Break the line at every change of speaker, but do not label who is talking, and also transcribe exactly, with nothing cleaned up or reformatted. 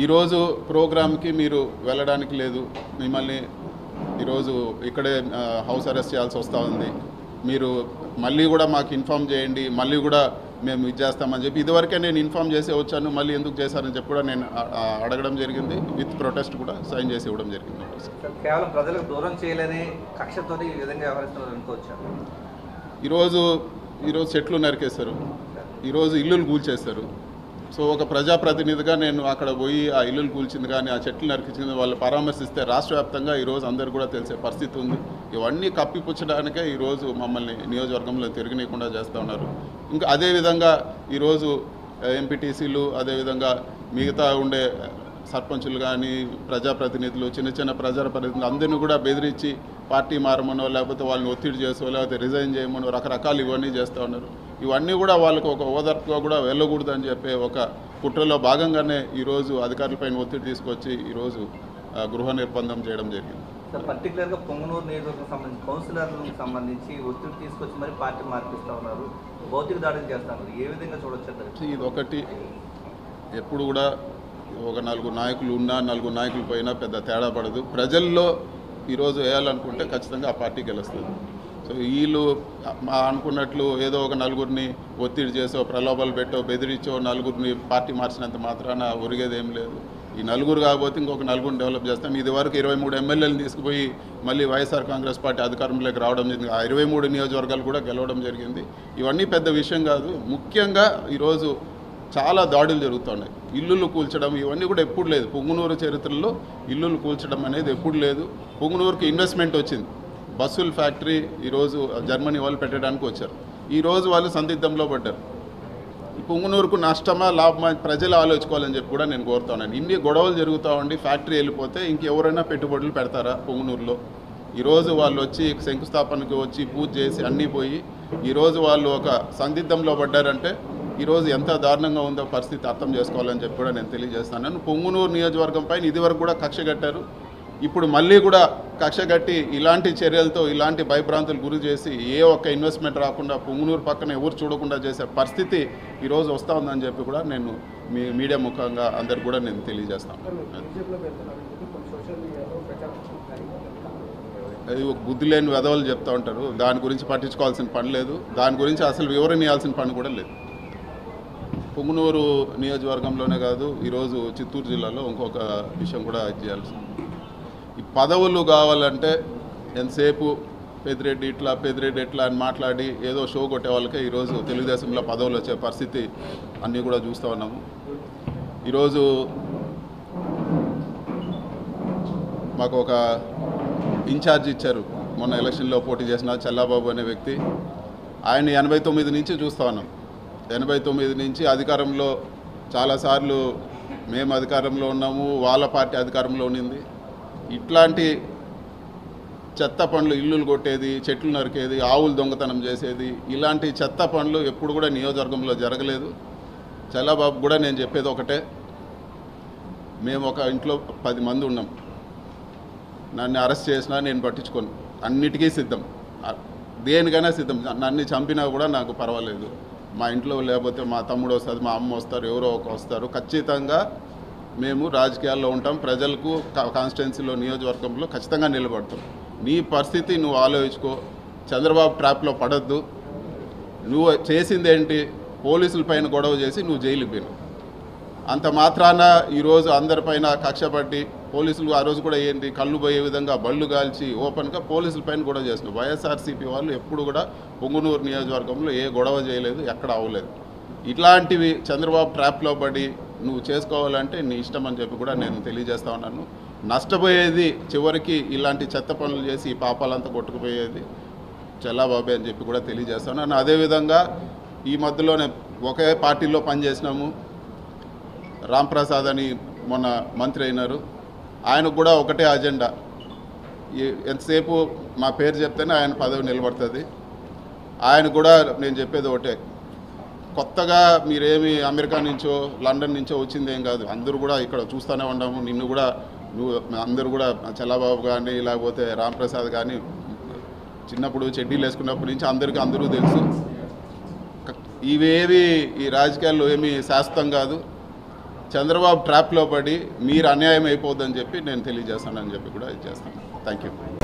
ఈరోజు ప్రోగ్రామ్కి మీరు వెళ్ళడానికి లేదు, మిమ్మల్ని ఈరోజు ఇక్కడే హౌస్ అరెస్ట్ చేయాల్సి వస్తూ ఉంది, మీరు మళ్ళీ కూడా మాకు ఇన్ఫామ్ చేయండి, మళ్ళీ కూడా మేము ఇది చేస్తామని చెప్పి ఇదివరకే నేను ఇన్ఫామ్ చేసి వచ్చాను, మళ్ళీ ఎందుకు చేశారని చెప్పి కూడా నేను అడగడం జరిగింది. విత్ ప్రొటెస్ట్ కూడా సైన్ చేసి ఇవ్వడం జరిగింది.
కేవలం ప్రజలకు దూరం చేయలేని కక్షతో ఈ విధంగా వ్యవహరిస్తున్నారు అనుకోవచ్చారు.
ఈరోజు ఈరోజు చెట్లు నరికేస్తారు, ఈరోజు ఇల్లులు కూల్చేస్తారు. సో ఒక ప్రజాప్రతినిధిగా నేను అక్కడ పోయి ఆ ఇల్లులు కూల్చింది కానీ ఆ చెట్లు నరికించింది వాళ్ళు పరామర్శిస్తే రాష్ట్ర వ్యాప్తంగా ఈరోజు అందరు కూడా తెలిసే పరిస్థితి ఉంది. ఇవన్నీ కప్పిపుచ్చడానికే ఈరోజు మమ్మల్ని నియోజకవర్గంలో తిరగనీయకుండా చేస్తూ ఉన్నారు. ఇంకా అదేవిధంగా ఈరోజు ఎంపీటీసీలు అదేవిధంగా మిగతా ఉండే సర్పంచులు కానీ ప్రజాప్రతినిధులు చిన్న చిన్న ప్రజాప్రతినిధులు అందరినీ కూడా బెదిరించి పార్టీ మారమనో లేకపోతే వాళ్ళని ఒత్తిడి చేసో లేకపోతే రిజైన్ చేయమనో రకరకాలు ఇవన్నీ చేస్తూ ఉన్నారు. ఇవన్నీ కూడా వాళ్ళకు ఒక ఓదార్పుగా కూడా వెళ్ళకూడదని చెప్పే ఒక కుట్రలో భాగంగానే ఈరోజు అధికారులపైన ఒత్తిడి తీసుకొచ్చి ఈరోజు గృహ నిర్బంధం చేయడం జరిగింది.
సార్ పర్టికులర్గా పొంగనూరు నియోజకవర్గం సంబంధించి కౌన్సిలర్లకు సంబంధించి ఒత్తిడి తీసుకొచ్చి మరి పార్టీ మార్పిస్తూ ఉన్నారు, భౌతిక దాడులు చేస్తూ ఉన్నారు. ఏ విధంగా చూడొచ్చు?
ఇది ఒకటి ఎప్పుడు కూడా ఒక నలుగురు నాయకులు ఉన్నా నలుగురు నాయకులు పోయినా పెద్ద తేడా పడదు. ప్రజల్లో ఈరోజు వేయాలనుకుంటే ఖచ్చితంగా ఆ పార్టీ గెలుస్తుంది. సో వీళ్ళు అనుకున్నట్లు ఏదో ఒక నలుగురిని ఒత్తిడి చేసో ప్రలోభాలు పెట్టో బెదిరించో నలుగురిని పార్టీ మార్చినంత మాత్రాన ఒరిగేది ఏం లేదు. ఈ నలుగురు కాకపోతే ఇంకొక నలుగురిని డెవలప్ చేస్తాం. ఇది వరకు ఇరవై మూడు ఎమ్మెల్యేలను తీసుకుపోయి మళ్ళీ వైఎస్ఆర్ కాంగ్రెస్ పార్టీ అధికారంలోకి రావడం జరిగింది. ఆ ఇరవై మూడు నియోజకవర్గాలు కూడా గెలవడం జరిగింది. ఇవన్నీ పెద్ద విషయం కాదు. ముఖ్యంగా ఈరోజు చాలా దాడులు జరుగుతున్నాయి. ఇల్లులు కూల్చడం ఇవన్నీ కూడా ఎప్పుడు లేదు. పొంగునూరు చరిత్రలో ఇల్లులు కూల్చడం అనేది ఎప్పుడు లేదు. పొంగునూరుకి ఇన్వెస్ట్మెంట్ వచ్చింది. బస్సుల ఫ్యాక్టరీ ఈరోజు జర్మనీ వాళ్ళు పెట్టడానికి వచ్చారు. ఈరోజు వాళ్ళు సందిగ్ధంలో పడ్డారు. పొంగునూరుకు నష్టమా లాభమా ప్రజలు ఆలోచించుకోవాలని చెప్పి కూడా నేను కోరుతున్నాను. ఇన్ని గొడవలు జరుగుతూ ఉండి ఫ్యాక్టరీ వెళ్ళిపోతే ఇంకెవరైనా పెట్టుబడులు పెడతారా పొంగునూరులో? ఈరోజు వాళ్ళు వచ్చి శంకుస్థాపనకి వచ్చి పూజ చేసి అన్నీ పోయి ఈరోజు వాళ్ళు ఒక సందిగ్ధంలో పడ్డారంటే ఈరోజు ఎంత దారుణంగా ఉందో పరిస్థితి అర్థం చేసుకోవాలని చెప్పి కూడా నేను తెలియజేస్తాను. పొంగునూరు నియోజకవర్గం పైన ఇదివరకు కూడా కక్ష కట్టారు. ఇప్పుడు మళ్ళీ కూడా కక్ష కట్టి ఇలాంటి చర్యలతో ఇలాంటి భయభ్రాంతులు గురి చేసి ఏ ఒక్క ఇన్వెస్ట్మెంట్ రాకుండా పొంగునూరు పక్కన ఎవరు చూడకుండా చేసే పరిస్థితి ఈరోజు వస్తూ ఉందని చెప్పి కూడా నేను మీ మీడియా ముఖంగా అందరికి కూడా నేను తెలియజేస్తాను. అది ఒక బుద్ధి లేని వెధవలు చెప్తూ ఉంటారు. దాని గురించి పట్టించుకోవాల్సిన పని లేదు. దాని గురించి అసలు వివరణ ఇవ్వాల్సిన పని కూడా లేదు. పొంగునూరు నియోజకవర్గంలోనే కాదు ఈరోజు చిత్తూరు జిల్లాలో ఇంకొక విషయం కూడా చేయాల్సి ఈ పదవులు కావాలంటే ఎంతసేపు పెద్దిరెడ్డి ఇట్లా పెద్దిరెడ్డి ఇట్లా అని మాట్లాడి ఏదో షో కొట్టే వాళ్ళకే ఈరోజు తెలుగుదేశంలో పదవులు వచ్చే పరిస్థితి అన్నీ కూడా చూస్తూ ఉన్నాము. ఈరోజు మాకు ఒక ఇన్ఛార్జ్ ఇచ్చారు. మొన్న ఎలక్షన్లో పోటీ చేసిన చల్లాబాబు అనే వ్యక్తి. ఆయన ఎనభై తొమ్మిది నుంచి చూస్తూ ఉన్నాం. ఎనభై తొమ్మిది నుంచి అధికారంలో చాలాసార్లు మేము అధికారంలో ఉన్నాము, వాళ్ళ పార్టీ అధికారంలో ఉన్నింది. ఇట్లాంటి చెత్త పనులు ఇల్లులు కొట్టేది, చెట్లు నరికేది, ఆవులు దొంగతనం చేసేది ఇలాంటి చెత్త పనులు ఎప్పుడు కూడా నియోజకవర్గంలో జరగలేదు. చల్లాబాబు కూడా నేను చెప్పేది ఒకటే, మేము ఒక ఇంట్లో పది మంది ఉన్నాం. నన్ను అరెస్ట్ చేసినా నేను పట్టించుకోను, అన్నిటికీ సిద్ధం, దేనికైనా సిద్ధం. నన్ను చంపినా కూడా నాకు పర్వాలేదు. మా ఇంట్లో లేకపోతే మా తమ్ముడు వస్తుంది, మా అమ్మ వస్తారు, ఎవరో ఒక వస్తారు. ఖచ్చితంగా మేము రాజకీయాల్లో ఉంటాం. ప్రజలకు కాన్స్టిట్యున్సీలో నియోజకవర్గంలో ఖచ్చితంగా నిలబడతాం. నీ పరిస్థితి నువ్వు ఆలోచించుకో. చంద్రబాబు ట్రాప్లో పడద్దు. నువ్వు చేసింది ఏంటి? పోలీసుల పైన గొడవ చేసి నువ్వు జైలుకి పోయినావు. అంత మాత్రాన ఈరోజు అందరిపైన కక్ష పట్టి పోలీసులు ఆ రోజు కూడా ఏంటి కళ్ళు పోయే విధంగా బళ్ళు కాల్చి ఓపెన్గా పోలీసుల పైన గొడవ చేసినావు. వైఎస్ఆర్సీపీ వాళ్ళు ఎప్పుడు కూడా పొంగునూరు నియోజకవర్గంలో ఏ గొడవ చేయలేదు, ఎక్కడ అవ్వలేదు. ఇట్లాంటివి చంద్రబాబు ట్రాప్లో పడి నువ్వు చేసుకోవాలంటే నీ ఇష్టం అని చెప్పి కూడా నేను తెలియజేస్తా ఉన్నాను. నష్టపోయేది చివరికి ఇలాంటి చెత్త పనులు చేసి ఈ పాపాలంతా కొట్టుకుపోయేది చల్లాబాబే అని చెప్పి కూడా తెలియజేస్తాను. అదేవిధంగా ఈ మధ్యలోనే ఒకే పార్టీలో పనిచేసినాము. రాంప్రసాద్ అని మొన్న మంత్రి అయినారు. ఆయనకు కూడా ఒకటే అజెండా, ఎంతసేపు మా పేరు చెప్తేనే ఆయన పదవి నిలబడుతుంది. ఆయన కూడా నేను చెప్పేది ఒకటే, కొత్తగా మీరేమి అమెరికా నుంచో లండన్ నుంచో వచ్చిందేం కాదు. అందరూ కూడా ఇక్కడ చూస్తూనే ఉన్నాము. నిన్ను కూడా నువ్వు అందరూ కూడా చల్లాబాబు కానీ లేకపోతే రాంప్రసాద్ కానీ చిన్నప్పుడు చెడ్డీలు వేసుకున్నప్పటి నుంచి అందరికీ అందరూ తెలుసు. ఇవేవి ఈ రాజకీయాల్లో ఏమీ శాశ్వతం కాదు. చంద్రబాబు ట్రాప్లో పడి మీరు అన్యాయం అయిపోద్దని చెప్పి నేను తెలియజేస్తానని చెప్పి కూడా ఇది చేస్తాను. Thank you.